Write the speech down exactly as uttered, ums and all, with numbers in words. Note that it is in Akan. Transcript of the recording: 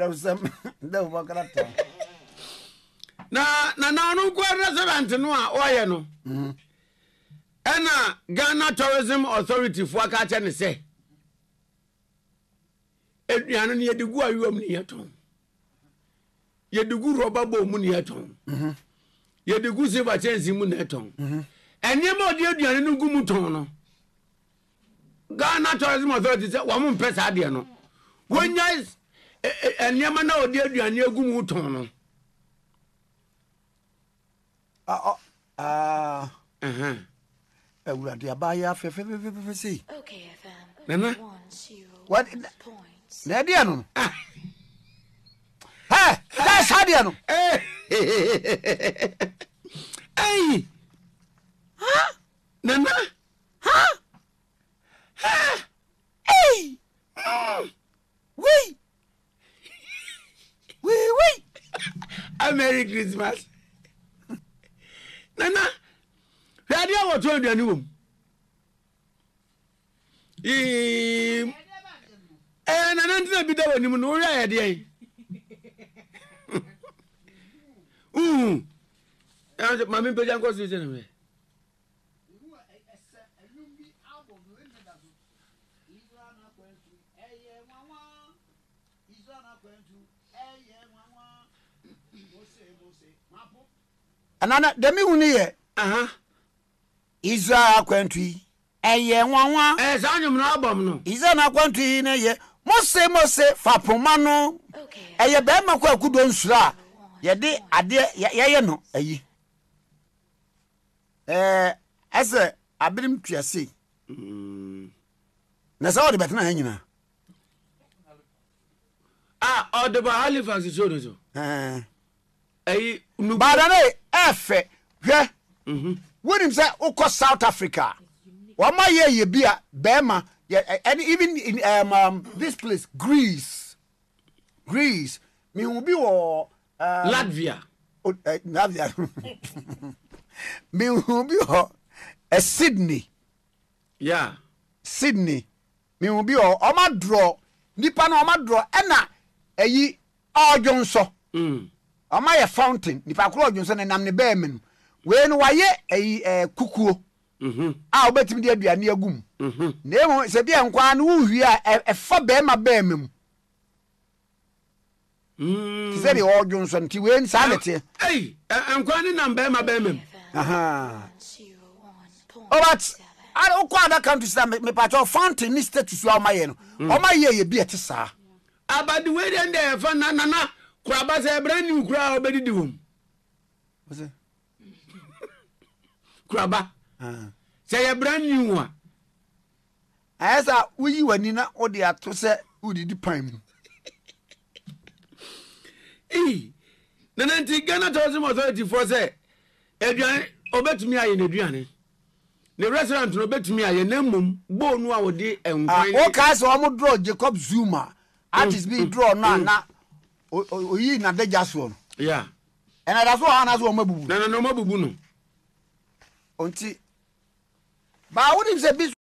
of some the work na na na no kwa restaurant no a oye no mhm ena Ghana Tourism Authority fo aka che ne se eduano ne yedigu awom ne yeton yedigu roba bo mu ne yeton mhm yedigu silver chance mu ne yeton mhm enye ma odi eduano no gumu ton no Ghana Tourism Authority say wa mu mpesa ade no wonya enye ma na odi eduano agumu ton no ah ah uh-huh ewura dia ba ya fe fe fe fe see okay fm nana what na dia no ha ha sadia no eh hey ha nana ha ha hey oui oui oui a Merry Christmas nana radio what told you anyway eh eh nana ntina bi da wani mu no ri ayede ai uh eh mami pe jan ko si se na me anana demi huni ye aha Israel kwantui eye nwanwa eh sa nyum no abom no Israel na kwantui na ye mose mose fapoma no eye be ma kwa kudo nsura ye de ade ye ye no ayi eh ase abirim tuase mm na sa odi betna ha nyina ah odi ba Halifax so do so eh ayi badane efe hwe mhm when him say ukọ South Africa wama ye ye bia bema and even in um, um this place Greece Greece me will be or uh, Latvia uh, Latvia me will be or uh, Sydney yeah Sydney me will be or oma draw nipa na oma draw ena eyi odwonso mm oma ye fountain nipa kro odwonso na nam ne be men we no waye eyi eh, kukuo mhm a obetimi de aduane agum mhm na emo se bia nkwa na wuhwi a efa be ma be mem mm ti se de odwon so nti we nsa nete ei nkwa ni nam be ma be mem aha oh but I ukwa that country say me patcho fountain ni status wa maye no o maye ye bia te saa abadi we de dey fa na na na kuraba se brand new kura obedidi wom what's it kuraba ah say ye brand new one asa uyi wani na odi ato se udidi pan mu eh nananti Ghana Tourism Authority for say eduan obetumi aye na eduane ne restaurant no obetumi aye na mum bo nu a wodi enkwan o ka se o mo draw Jacob Zuma artist be draw na na oyi na deja so no yeah and that's what ana so o mabubu na na no mabubu no onti ba wouldn't say